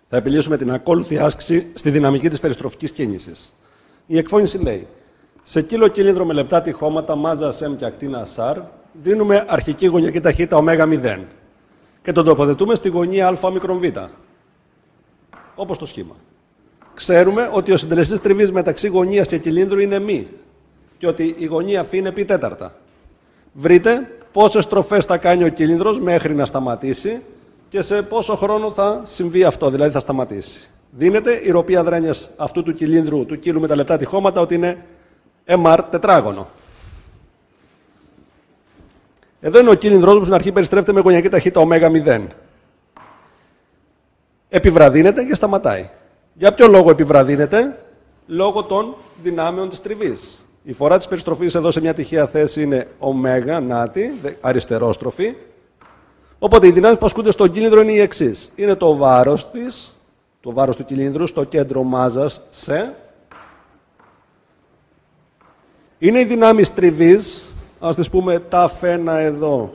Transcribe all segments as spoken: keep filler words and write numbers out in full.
Θα επιλύσουμε την ακόλουθη άσκηση στη δυναμική της περιστροφικής κίνησης. Η εκφώνηση λέει: σε κύλο κύλινδρο με λεπτά τυχώματα, μάζα M και ακτίνα R, δίνουμε αρχική γωνιακή ταχύτητα ω μηδέν και τον τοποθετούμε στη γωνία α μικρον β. Όπως το σχήμα. Ξέρουμε ότι ο συντελεστής τριβής μεταξύ γωνίας και κυλίνδρου είναι μ και ότι η γωνία φ είναι π τέταρτα. Βρείτε πόσες στροφές θα κάνει ο κύλινδρος μέχρι να σταματήσει και σε πόσο χρόνο θα συμβεί αυτό, δηλαδή θα σταματήσει. Δίνεται η ροπή αδράνειας αυτού του κυλίνδρου, του κύλου με τα λεπτά τυχώματα, ότι είναι εμ αρ τετράγωνο. Εδώ είναι ο κύλινδρος που στην αρχή περιστρέφεται με γωνιακή ταχύτητα ω μηδέν. Επιβραδύνεται και σταματάει. Για ποιο λόγο επιβραδύνεται? Λόγω των δυνάμεων της τριβής. Η φορά της περιστροφής εδώ σε μια τυχαία θέση είναι ω, νάτι, αριστερόστροφη. Οπότε οι δυνάμεις που ασκούνται στον κύλινδρο είναι οι εξής. Είναι το βάρος της, το βάρος του κύλινδρου στο κέντρο μάζας σε. Είναι οι δυνάμεις τριβής, ας τις πούμε ταφ ένα εδώ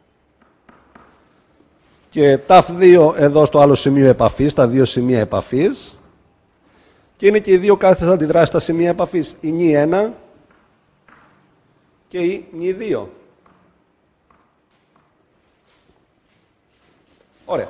και ταφ δύο εδώ στο άλλο σημείο επαφής, στα δύο σημεία επαφής. Και είναι και οι δύο κάθετες αντιδράσεις στα σημεία επαφής, η νι ένα και η νι δύο. Ωραία.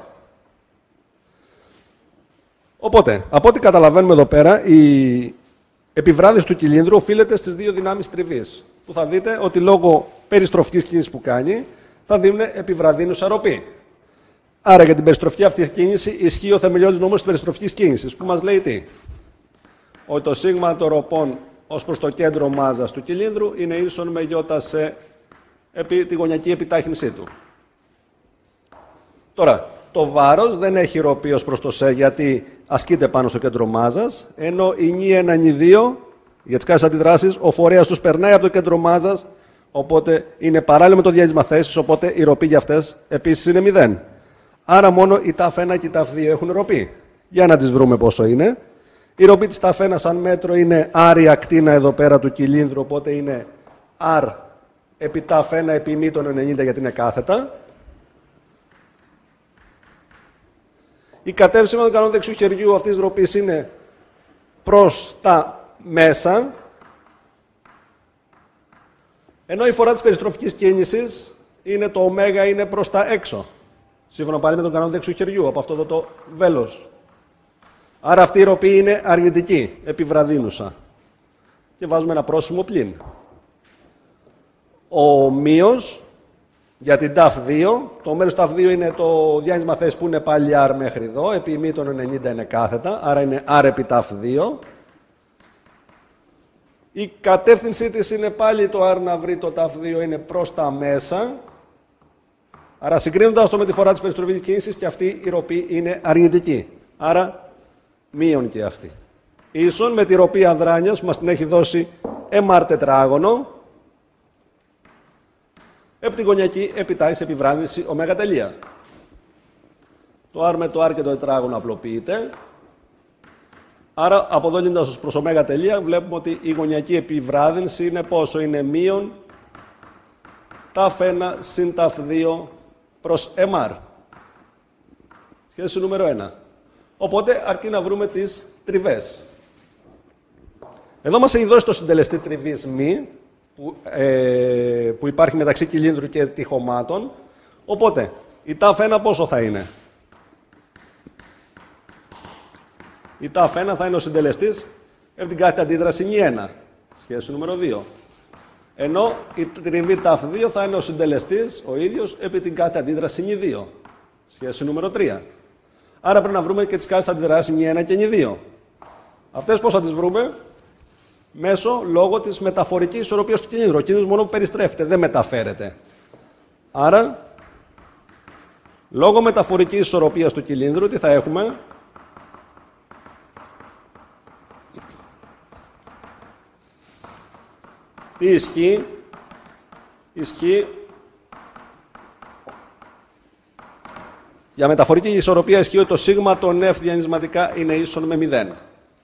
Οπότε, από ό,τι καταλαβαίνουμε εδώ πέρα, η επιβράδυση του κυλίνδρου οφείλεται στις δύο δυνάμεις τριβής, που θα δείτε ότι λόγω περιστροφικής κίνησης που κάνει, θα δίνουν επιβραδύνουσα ροπή. Άρα για την περιστροφική αυτή κίνηση ισχύει ο θεμελιώδης νόμος της περιστροφικής κίνησης, που μας λέει τι? Ότι το σίγμα των ροπών ως προς το κέντρο μάζας του κυλίνδρου είναι ίσον με γιώτα σε επί, τη γωνιακή επιτάχυνσή του. Τώρα, το βάρος δεν έχει ροπή ως προς το σε, γιατί ασκείται πάνω στο κέντρο μάζας, ενώ η νι ένα, νι δύο, για τις κάθετες αντιδράσεις, ο φορέας τους περνάει από το κέντρο μάζας, οπότε είναι παράλληλο με το διάστημα θέσης, οπότε η ροπή για αυτές επίσης είναι μηδέν. Άρα μόνο η ταφ ένα και η ταφ δύο έχουν ροπή. Για να τις βρούμε πόσο είναι. Η ροπή της ταφ ένα σαν μέτρο είναι R η ακτίνα εδώ πέρα του κυλίνδρου, οπότε είναι R επί ταφ ένα επί μη των ενενήντα γιατί είναι κάθετα. Η κατεύθυνση με τον κανόνα δεξιού χεριού αυτής της ροπής είναι προς τα μέσα, ενώ η φορά της περιστροφικής κίνησης είναι το ω είναι προς τα έξω. Σύμφωνα πάλι με τον κανόνα δεξιού χεριού, από αυτό εδώ το βέλος. Άρα αυτή η ροπή είναι αρνητική, επιβραδύνουσα. Και βάζουμε ένα πρόσημο πλην. Ο μείος για την ταφ δύο, το μέρος ταφ δύο είναι το διάγνισμα θέσης που είναι πάλι R μέχρι εδώ, επί μη των ενενήντα είναι κάθετα, άρα είναι R επί ταφ δύο. Η κατεύθυνσή της είναι πάλι το R να βρει το ταφ δύο είναι προς τα μέσα. Άρα συγκρίνοντας το με τη φορά της περιστροφικής κίνησης και αυτή η ροπή είναι αρνητική. Άρα μείον και αυτή. Ίσον με τη ροπή αδράνειας που μας την έχει δώσει εμ αρ τετράγωνο επί τη γωνιακή επιτάχυνση επιβράδυνση ω τελεία. Το R με το R και το τετράγωνο απλοποιείται. Άρα αποδόντοντας ως προς ω τελεία βλέπουμε ότι η γωνιακή επιβράδυνση είναι πόσο? Είναι μείον ταφ ένα συν ταφ δύο προς εμ αρ. Σχέση νούμερο ένα. Οπότε αρκεί να βρούμε τις τριβές. Εδώ μας έχει δώσει το συντελεστή τριβής μ, που, ε, που υπάρχει μεταξύ κυλίνδρου και τυχωμάτων. Οπότε, η ταφ ένα πόσο θα είναι? Η ταφ ένα θα είναι ο συντελεστής επί την κάθετη αντίδραση νι ένα. Σχέση νούμερο δύο. Ενώ η τριβή ταφ δύο θα είναι ο συντελεστής ο ίδιος επί την κάθετη αντίδραση νι δύο. Σχέση νούμερο τρία. Άρα πρέπει να βρούμε και τις κάθετες αντιδράσεις νι ένα και νι δύο. Αυτές πώς θα τις βρούμε? Μέσω λόγω της μεταφορικής ισορροπίας του κυλίνδρου. Ο κυλίνδρος μόνο περιστρέφεται, δεν μεταφέρεται. Άρα, λόγω μεταφορικής ισορροπίας του κυλίνδρου, τι θα έχουμε? Τι ισχύει? Ισχύει για μεταφορική ισορροπία ισχύει ότι το σίγμα των F διανυσματικά είναι ίσον με μηδέν.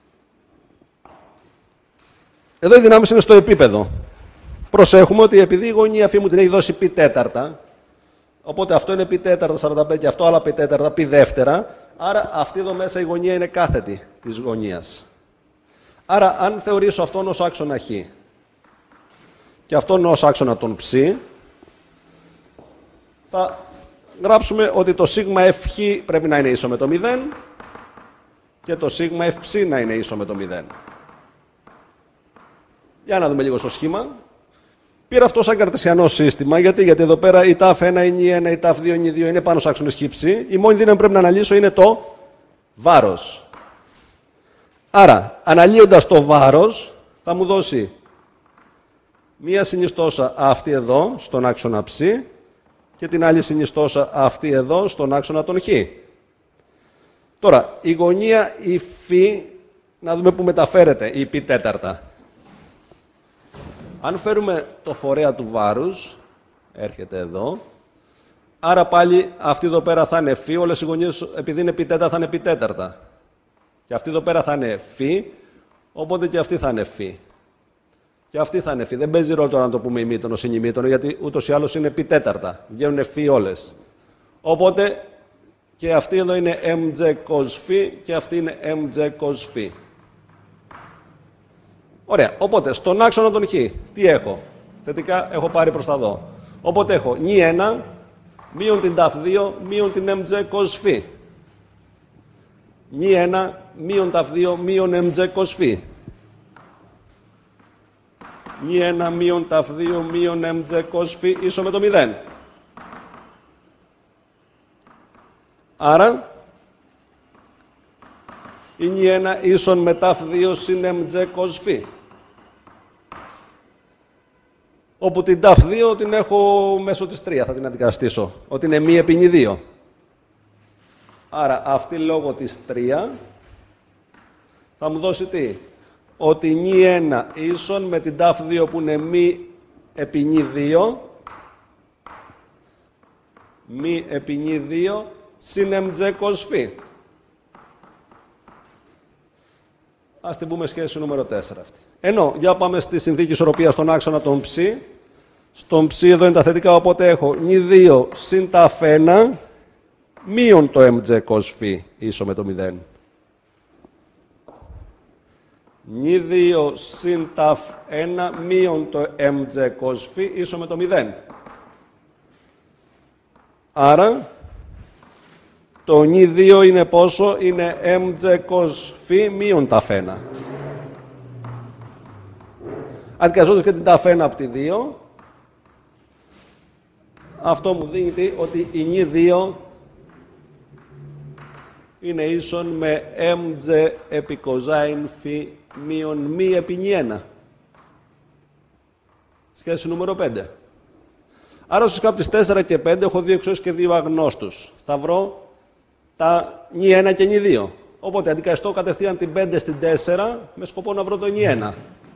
Εδώ οι δυνάμεις είναι στο επίπεδο. Προσέχουμε ότι επειδή η γωνία φύ μου την έχει δώσει π τέταρτα, Οπότε αυτό είναι πι τέταρτα σαράντα πέντε και αυτό άλλα πι τέταρτα, πι δεύτερα. Άρα αυτή εδώ μέσα η γωνία είναι κάθετη της γωνίας. Άρα αν θεωρήσω αυτόν ως άξονα χ και αυτόν ως άξονα τον ψ, θα γράψουμε ότι το σίγμα εφ χ πρέπει να είναι ίσο με το μηδέν και το σίγμα εφ ψ να είναι ίσο με το μηδέν. Για να δούμε λίγο στο σχήμα. Πήρα αυτό σαν καρτεσιανό σύστημα, γιατί, γιατί εδώ πέρα η ταφ ένα είναι η ένα, η ταφ δύο είναι η δύο, είναι πάνω στους άξονες χ ψ. Η μόνη δύναμη που πρέπει να αναλύσω είναι το βάρος. Άρα, αναλύοντας το βάρος, θα μου δώσει μία συνιστόσα αυτή εδώ, στον άξονα ψ, και την άλλη συνιστόσα αυτή εδώ, στον άξονα των χ. Τώρα, η γωνία η φ, να δούμε που μεταφέρεται, η πι τέταρτα. Αν φέρουμε το φορέα του βάρους, έρχεται εδώ, άρα πάλι αυτή εδώ πέρα θα είναι φ, όλες οι γωνίες, επειδή είναι πι τέταρτα, θα είναι πι τέταρτα. Και αυτή εδώ πέρα θα είναι φ, οπότε και αυτή θα είναι φ. Και αυτή θα είναι φ. Δεν παίζει ρόλο τώρα να το πούμε ημίτονο, συνημίτονο, γιατί ούτως ή άλλως είναι πι τέταρτα. Βγαίνουν φ όλες. Οπότε και αυτή εδώ είναι mj cos φ και αυτή είναι mj cos φ. Ωραία. Οπότε στον άξονα των χ, τι έχω. Θετικά έχω πάρει προς τα δω. Οπότε έχω νι ένα μείον την ταφ δύο μείον την mj cos φ. νι ένα μείον ταφ δύο μείον mj cos φ. νι ένα μείον ταφ δύο μείον mj cos φ ίσο με το μηδέν. Άρα, η νι ένα ίσον με ταφ δύο συν mj cos φ. Όπου την ταφ δύο την έχω μέσω της τρία, θα την αντικαταστήσω. Ότι είναι μη επί νι δύο. Άρα αυτή λόγω της τρία θα μου δώσει τι. Ότι νι ένα ίσον με την ταφ δύο που είναι μη επί νι δύο. Μη επί νι δύο συν mj cos φ. Ας την πούμε σχέση νούμερο τέσσερα αυτή. Ενώ, για πάμε στη συνθήκη ισορροπίας στον άξονα των ψ. Στον ψ εδώ είναι τα θετικά, οπότε έχω νι δύο συν ταφ ένα μείον το mj cos φ ίσο με το μηδέν. νι δύο συν ταφ ένα μείον το mj cos φ ίσο με το μηδέν. Άρα, το νι δύο είναι πόσο? Είναι mj cos φ μείον ταφ ένα. Αντικαζώντας και την ταφ ένα από τη δύο, αυτό μου δίνει τι, ότι η νι δύο είναι ίσον με mj επί cosine φ μείον μη επί νι ένα. Σχέση νούμερο πέντε. Άρα στους κάπου τις τέσσερα και πέντε έχω δύο εξώσεις και δύο αγνώστους. Θα βρω τα νι ένα και νι δύο. Οπότε αντικαθιστώ κατευθείαν την πέντε στην τέσσερα με σκοπό να βρω το νι ένα.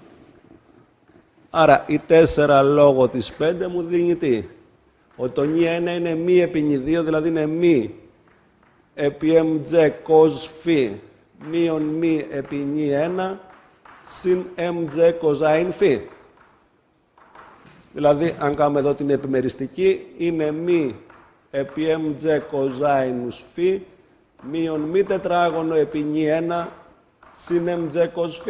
Άρα η τέσσερα λόγω της πέντε μου δίνει τι. Ότι το νι ένα είναι μη επί νι δύο, δηλαδή είναι μη επί mj cos φ μείον μη επί νι ένα συν mj cosine φ. Δηλαδή, αν κάνουμε εδώ την επιμεριστική, είναι μη επί mj cosine φ μείον μη τετράγωνο επί νι ένα συν mj cos φ.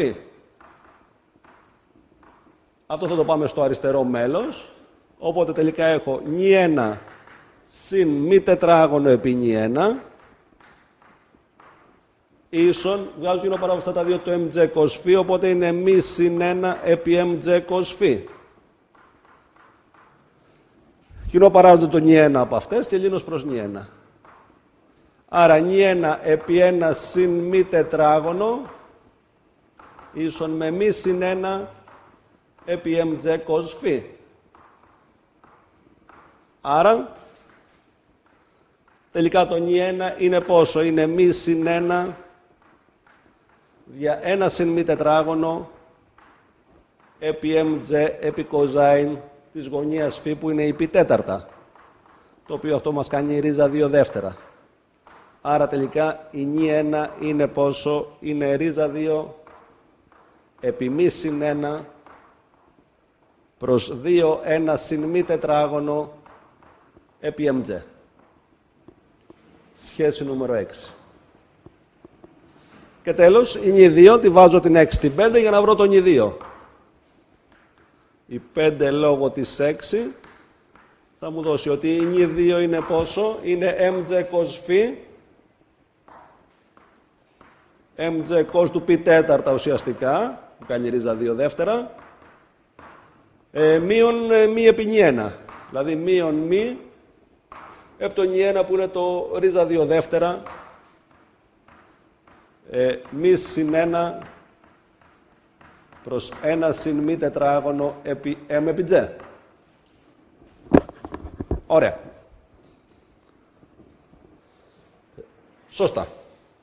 Αυτό θα το πάμε στο αριστερό μέλος. Οπότε τελικά έχω νι ένα συν μη τετράγωνο επί νι ένα ίσον, βγάζω κοινό παράγοντα αυτά τα δύο το mj cos φ, οπότε είναι μη συν ένα επί mj cos φ. Κοινό παράγοντα το νι ένα από αυτές και λύνος προς νι ένα. Άρα νι ένα επί ένα συν μη τετράγωνο ίσον με μη συν ένα επί mj cos φ. Άρα, τελικά το νι ένα είναι πόσο? Είναι μη συν ένα δια ένα συν μη τετράγωνο επί mj επί cosine της γωνίας φ που είναι η πι τέταρτα. Το οποίο αυτό μας κάνει η ρίζα δύο δεύτερα. Άρα τελικά η νι ένα είναι πόσο? Είναι ρίζα δύο επί μη συν ένα προς δύο ένα συν μη τετράγωνο επί εμ τζι. Σχέση νούμερο έξι. Και τέλος, η νι δύο, τη βάζω την έξι στην πέντε για να βρω το νι δύο. Η πέντε λόγω της έξι θα μου δώσει ότι η νι δύο είναι πόσο? Είναι εμ τζι cos φ, εμ τζι cos του π τέταρτα ουσιαστικά, που κάνει ρίζα δύο δεύτερα, ε, μείον ε, μη επί νι ένα. Δηλαδή μείον μη επί το νι ένα που είναι το ρίζα δύο δεύτερα, ε, μη συν ένα προς ένα συν μη τετράγωνο επί m επί j. Ωραία. Σωστά.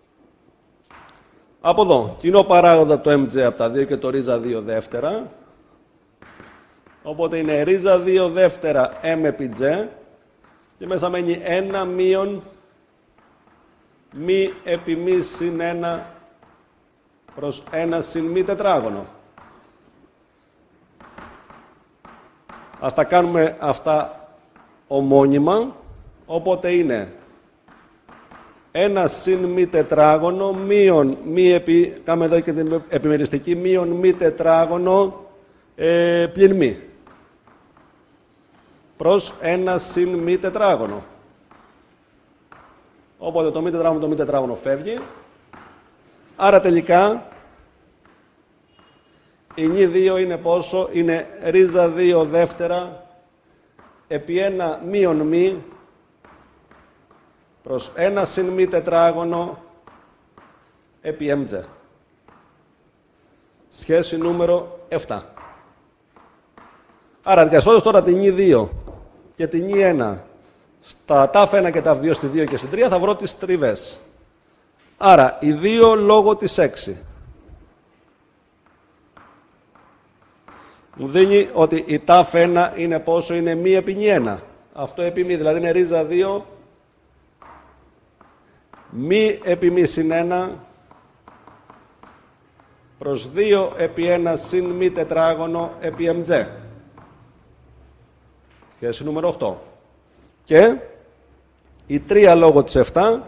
Από εδώ, κοινό παράγοντα το εμ τζι από τα δύο και το ρίζα δύο δεύτερα. Οπότε είναι ρίζα δύο δεύτερα m επί j και μέσα μένει ένα μείον μη επί μη συν ένα προς ένα συν μη τετράγωνο. Ας τα κάνουμε αυτά ομώνυμα, οπότε είναι ένα συν μη τετράγωνο μείον μη επί, κάνουμε εδώ και την επιμεριστική, μείον μη τετράγωνο ε, πλην μη προς ένα συν μη τετράγωνο. Οπότε το μη τετράγωνο το μη τετράγωνο φεύγει. Άρα τελικά η νι δύο είναι πόσο? Είναι ρίζα δύο δεύτερα επί ένα μείον μη προς ένα συν μη τετράγωνο επί εμ τζι. Σχέση νούμερο επτά. Άρα διασώζω τώρα την νι δύο και την νι ένα στα τάφ ένα και τάφ δύο στη δύο και στη τρία θα βρω τις τριβές. Άρα η δύο λόγω της έξι μου δίνει ότι η τάφ ένα είναι πόσο? Είναι μη επί νι ένα. Αυτό επί μη, δηλαδή είναι ρίζα δύο μη επί μη συν ένα προς δύο επί ένα συν μη τετράγωνο επί εμ τζι. Σχέση νούμερο οκτώ. Και η τρία λόγω της επτά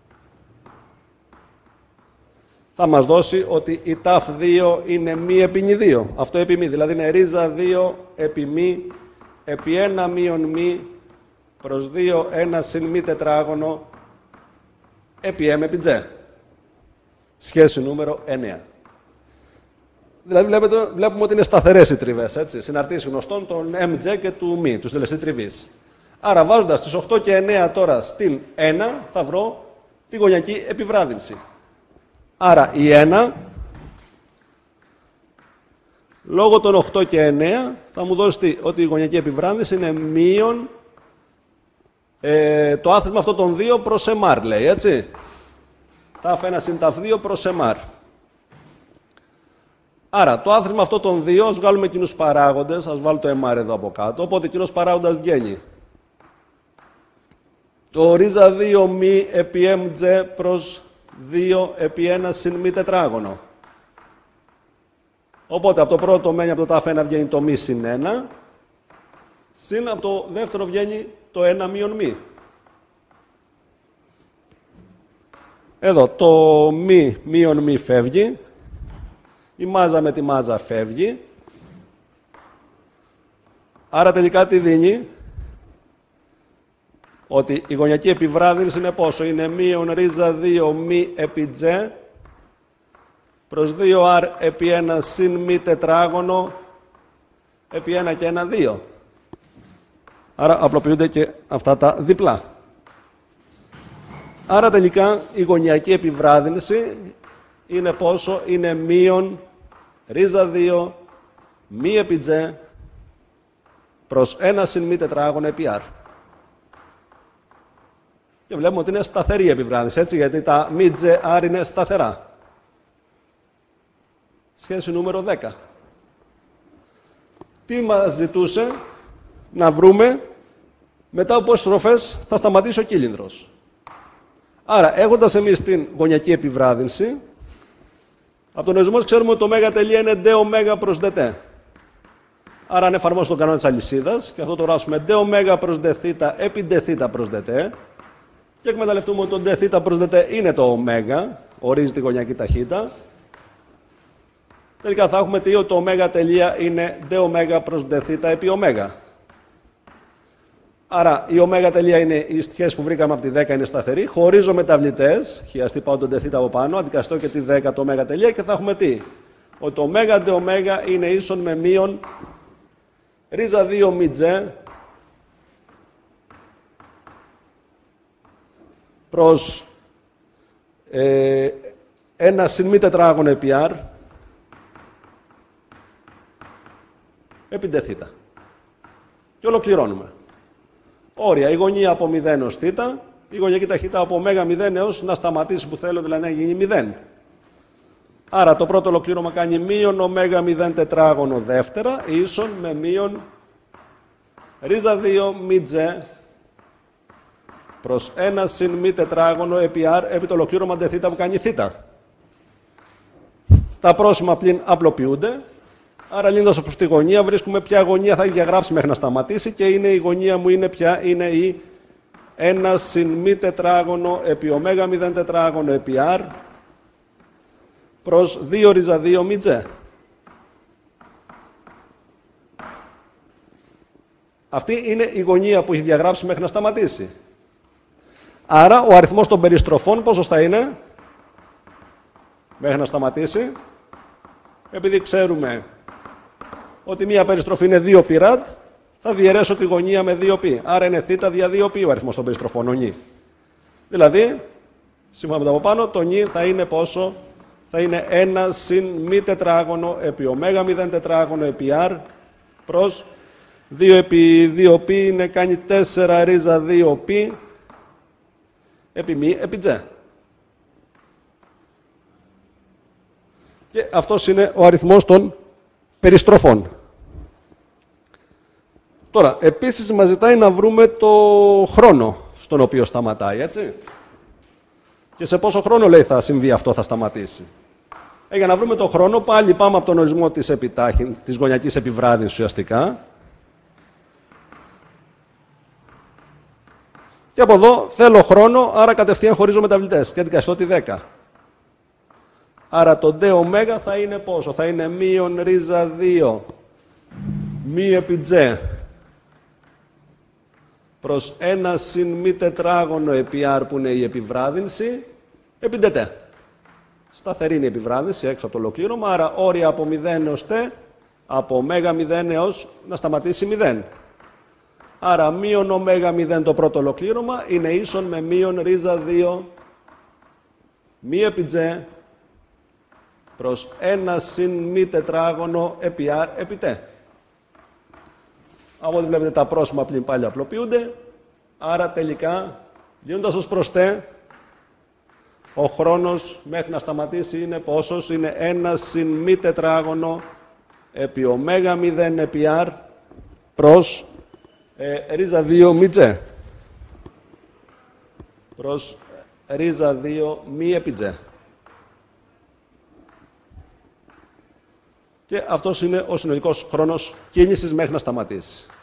θα μας δώσει ότι η τάφ δύο είναι μη επί νι δύο. Αυτό επί μη, δηλαδή είναι ρίζα δύο επί μη επί ένα μείον μη προς δύο ένα συν μη τετράγωνο επί m επί j. Σχέση νούμερο εννέα. Δηλαδή βλέπετε, βλέπουμε ότι είναι σταθερές οι τριβές, έτσι, συναρτήσεις γνωστών των mj και του μη, του συντελεστή τριβής. Άρα βάζοντας τις οκτώ και εννέα τώρα στην ένα θα βρω τη γωνιακή επιβράδυνση. Άρα η ένα λόγω των οκτώ και εννέα θα μου δώσει ότι η γωνιακή επιβράδυνση είναι μείον ε, το άθροισμα αυτό των δύο προς εμάρ, λέει, έτσι. τάφ ένα συν τάφ δύο προς εμάρ. Άρα το άθροισμα αυτό των δύο, ας βγάλουμε κοινούς παράγοντες, ας βάλω το εμάρ εδώ από κάτω, οπότε κοινός παράγοντας βγαίνει το ρίζα δύο μη επί εμ τζι προς δύο επί ένα συν μη τετράγωνο. Οπότε από το πρώτο μένει από το τάφ ένα βγαίνει το μη συν ένα, συν από το δεύτερο βγαίνει το ένα μείον μη. Εδώ το μη μείον μη φεύγει, η μάζα με τη μάζα φεύγει, άρα τελικά τι δίνει? Ότι η γωνιακή επιβράδυνση είναι πόσο? Είναι μείον ρίζα δύο μη επί j προς δύο αρ επί ένα συν μη τετράγωνο επί ένα και ένα δύο. Άρα απλοποιούνται και αυτά τα διπλά. Άρα τελικά η γωνιακή επιβράδυνση είναι πόσο? Είναι μείον ρίζα δύο μη επί j προς ένα συν μη τετράγωνο επί r. Και βλέπουμε ότι είναι σταθερή η επιβράδυνση, έτσι, γιατί τα μη j r είναι σταθερά. Σχέση νούμερο δέκα. Τι μας ζητούσε? Να βρούμε μετά από πόσες στροφές θα σταματήσει ο κύλινδρος. Άρα, έχοντας εμείς την γωνιακή επιβράδυνση, από τον ορισμό ξέρουμε ότι το μέγα τελεία είναι d ωμέγα προς dt. Άρα αν εφαρμόσουμε τον κανόνα της αλυσίδας, και αυτό το γράψουμε d ωμέγα προς d θήτα επί d θήτα προς dt, και εκμεταλλευτούμε ότι το d θήτα προς dt είναι το ωμέγα, ορίζει τη γωνιακή ταχύτητα, τελικά θα έχουμε τι, ότι το ωμέγα τελεία είναι d ωμέγα προς d θήτα επί ωμέγα. Άρα η ωμέγα τελεία είναι η σχέση που βρήκαμε από τη δέκα, είναι σταθερή. Χωρίζω μεταβλητές, χειαστεί πάω τον d θήτα από πάνω, αντικαστώ και τη δέκα το ωμέγα τελεία και θα έχουμε τι, ότι το ωμέγα d ωμέγα είναι ίσον με μείον ρίζα δύο μη τζ προς ε, ένα συν μη τετράγωνο επί r επί d θήτα. Και ολοκληρώνουμε. Όρια, η γωνία από μηδέν ως θ, η γωνιακή ταχύτητα από ωμέγα μηδέν έως να σταματήσει που θέλω, δηλαδή να γίνει μηδέν. Άρα το πρώτο ολοκλήρωμα κάνει μείον ωμέγα μηδέν τετράγωνο δεύτερα, ίσον με μείον ρίζα δύο μη τζ προς ένα συν μη τετράγωνο επί r επί το ολοκλήρωμα d θ που κάνει θ. Τα πρόσημα πλην απλοποιούνται. Άρα λύνοντας προς τη γωνία βρίσκουμε ποια γωνία θα διαγράψει μέχρι να σταματήσει και είναι η γωνία μου είναι ποια, είναι η ένα συν μη τετράγωνο επί ωμέγα μηδέν τετράγωνο επί r προς δύο ρίζα δύο μη τζ. Αυτή είναι η γωνία που έχει διαγράψει μέχρι να σταματήσει. Άρα ο αριθμός των περιστροφών πόσος θα είναι μέχρι να σταματήσει, επειδή ξέρουμε ότι μία περιστροφή είναι δύο πι ραντ, θα διαιρέσω τη γωνία με δύο πι. Άρα είναι θ δια δύο πι ο αριθμός των περιστροφών, ο νι. Δηλαδή, σύμφωνα με το από πάνω, το νι θα είναι πόσο, θα είναι ένα συν μη τετράγωνο επί ωμέγα μηδέν τετράγωνο επί r προς δύο επί δύο πι είναι κάνει τέσσερα ρίζα δύο πι επί μη επί τζ. Και αυτός είναι ο αριθμός των περιστροφών. Τώρα, επίσης μας ζητάει να βρούμε το χρόνο στον οποίο σταματάει, έτσι. Και σε πόσο χρόνο, λέει, θα συμβεί αυτό, θα σταματήσει. Ε, για να βρούμε το χρόνο, πάλι πάμε από τον ορισμό της, επιτάχυν, της γωνιακής επιβράδυνσης ουσιαστικά. Και από εδώ θέλω χρόνο, άρα κατευθείαν χωρίζω μεταβλητές και αντικαστώ τη δέκα. Άρα το d ωμέγα θα είναι πόσο, θα είναι μείον ρίζα δύο μη επί τζ προς ένα συν μη τετράγωνο επί r που είναι η επιβράδυνση επί dt. Σταθερή είναι η επιβράδυνση έξω από το ολοκλήρωμα, άρα όρια από μηδέν έως t, από ωμέγα μηδέν έως να σταματήσει μηδέν. Άρα μείον ωμέγα μηδέν το πρώτο ολοκλήρωμα είναι ίσον με μείον ρίζα δύο μη επί τζ προς ένα συν μη τετράγωνο επί r επί t. Από ό,τι βλέπετε τα πρόσημα πλην πάλι απλοποιούνται, άρα τελικά, λύνοντας ως προς t, ο χρόνος μέχρι να σταματήσει είναι πόσος, είναι ένα συν μη τετράγωνο επί ωμέγα μηδέν επί r προς ε, ρίζα δύο μη τζ. Προς ρίζα δύο μη επί τζ. Και αυτός είναι ο συνολικός χρόνος κίνησης μέχρι να σταματήσει.